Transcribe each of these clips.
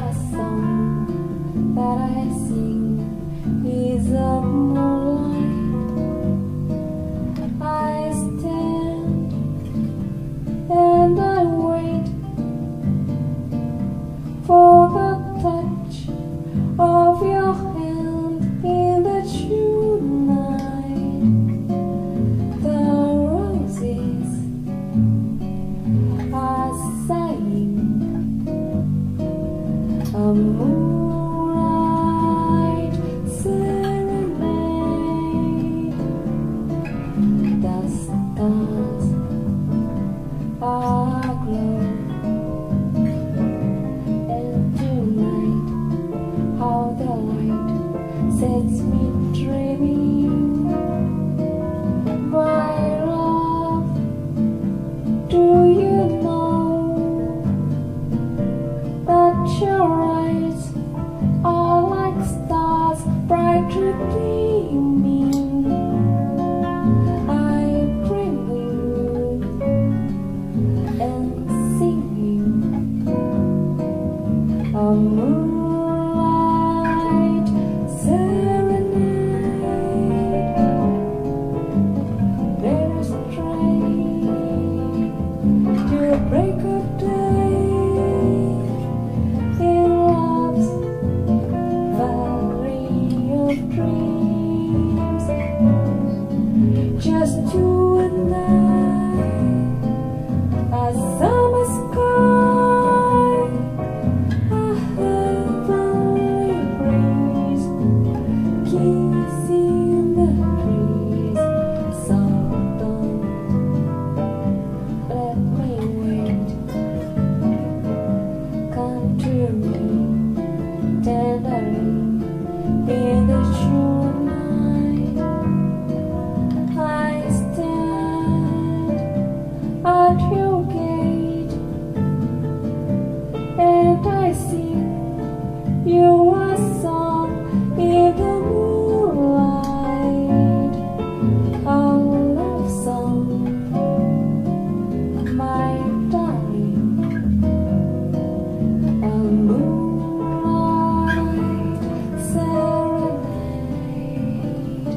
last song that I sing is of moonlight. I stand and I wait for the touch of your hand in the June night. The roses are sighing a moonlight serenade. The stars are aglow, and tonight how the light sets me dreaming. My love, do you know that your eyes are like stars brightly gleaming? I dream you and singing a moonlight serenade. Let us stray to a break of day in love's valley of dreams. Just you and I, a summer sky, a heavenly breeze, kissing the trees. So don't let me wait. Come to me tenderly in the June night. I stand at your gate and I sing you a song in the moonlight, a love song, my darling, a moonlight serenade.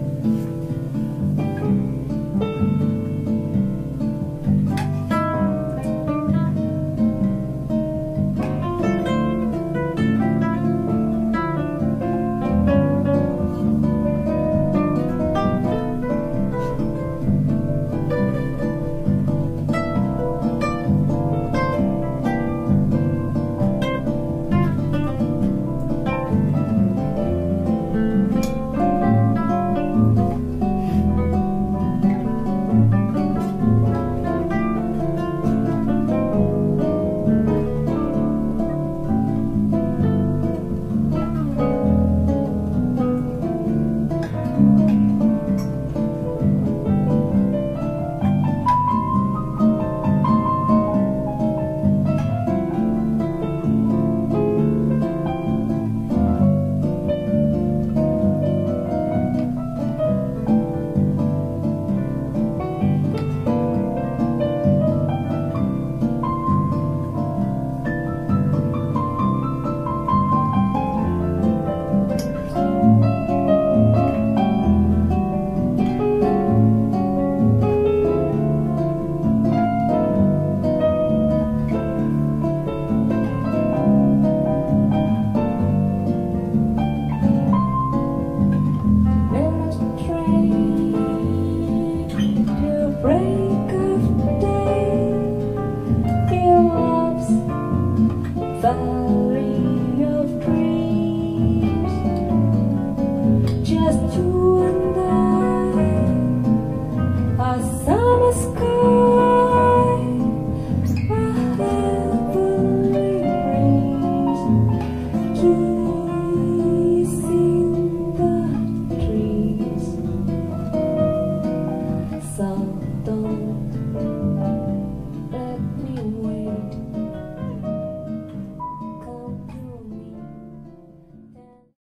Break of day in love's valley of dreams. Just you and I, a summer sky, a heavenly breeze.